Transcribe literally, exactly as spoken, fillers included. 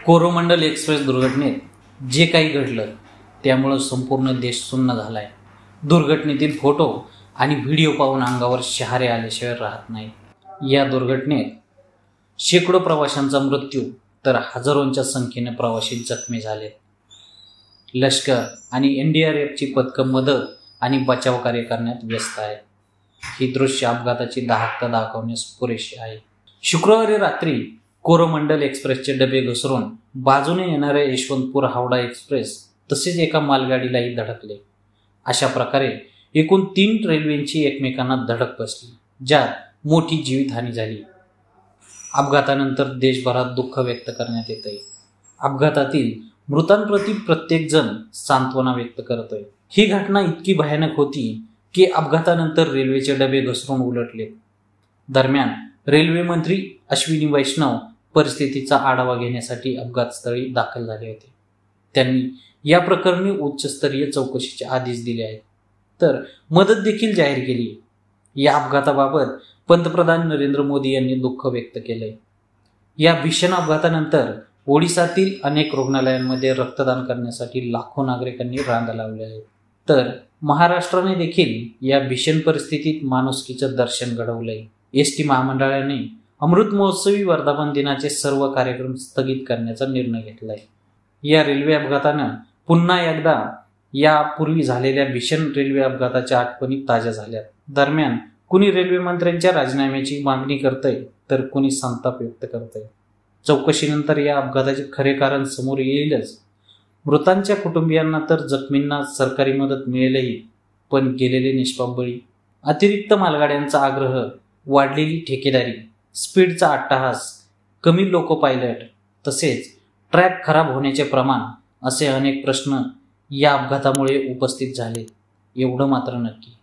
Coromandel express दुर्घटनेत जे काही घडलं त्यामुळे संपूर्ण देश सुन्न झालाय। दुर्घटनेतील फोटो आणि व्हिडिओ पाहून अंगावर शहारे आल्याशिवाय राहत नाही। या दुर्घटनेत शेकडो प्रवाशांचा मृत्यू तर हजारोंच्या संख्येने प्रवासी जखमी झाले। लष्कर आणि एन डी आर एफ ची पथकं मदत आणि बचाव कार्य करण्यात व्यस्त आहेत। ही दृश्य अपघाताची दाहकता दाखवण्यास पुरेशी आहे। शुक्रवारी रात्री कोरोमंडल एक्सप्रेसचे डबे घसरून बाजूने येणाऱ्या यशवंतपूर हावडा एक्सप्रेस तसेच एका मालगाडीलाही धडकले। अशा प्रकारे एकूण तीन रेल्वेंची एकमेकांना धडक बसली, ज्यात मोठी जीवितहानी झाली। अपघातानंतर देशभरात दुःख व्यक्त करण्यात येतंय। अपघातातील मृतांप्रती प्रत्येक जण सांत्वना व्यक्त करतोय। ही घटना इतकी भयानक होती की अपघातानंतर रेल्वेचे डबे घसरून उलटले। दरम्यान रेल्वे मंत्री अश्विनी वैष्णव परिस्थितीचा आढावा घेण्यासाठी अपघातस्थळी दाखल झाले होते। त्यांनी या प्रकरणी उच्चस्तरीय चौकशीचे आदेश दिले आहेत, तर मदत देखील जाहीर केली। या अपघाताबाबत पंतप्रधान नरेंद्र मोदी यांनी दुःख व्यक्त केलंय। या भीषण अपघातानंतर ओडिसातील अनेक रुग्णालयांमध्ये रक्तदान करण्यासाठी लाखो नागरिकांनी रांगा लावल्या आहेत, तर महाराष्ट्राने देखील या भीषण परिस्थितीत माणुसकीचं दर्शन घडवलंय। एस टी महामंडळाने अमृत महोत्सवी वर्धापन दिनाचे सर्व कार्यक्रम स्थगित करण्याचा निर्णय घेतलाय। या रेल्वे अपघातानं पुन्हा एकदा यापूर्वी झालेल्या भीषण रेल्वे अपघाताच्या आठवणी ताज्या झाल्यात। दरम्यान कुणी रेल्वे मंत्र्यांच्या राजीनाम्याची मागणी करतंय, तर कुणी संताप व्यक्त करतंय। चौकशीनंतर या अपघाताचे खरे कारण समोर येईलच। मृतांच्या कुटुंबियांना तर जखमींना सरकारी मदत मिळेलही, पण गेलेले निष्पाप बळी, अतिरिक्त मालगाड्यांचा आग्रह, वाढलेली ठेकेदारी, स्पीडचा अट्टहास, कमी लोको पायलट तसेच ट्रॅक खराब होण्याचे प्रमाण असे अनेक प्रश्न या अपघातामुळे उपस्थित झाले। एवढं मात्र नक्की